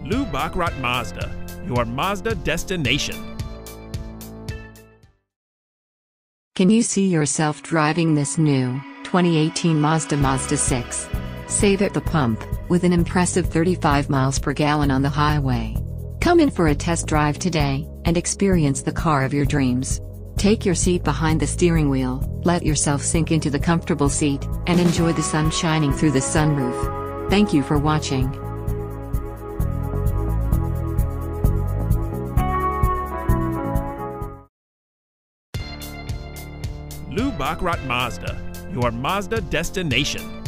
Bachrodt Mazda, your Mazda destination. Can you see yourself driving this new 2018 Mazda Mazda 6? Save at the pump, with an impressive 35 miles per gallon on the highway. Come in for a test drive today, and experience the car of your dreams. Take your seat behind the steering wheel, let yourself sink into the comfortable seat, and enjoy the sun shining through the sunroof. Thank you for watching. Bachrodt Mazda, your Mazda destination.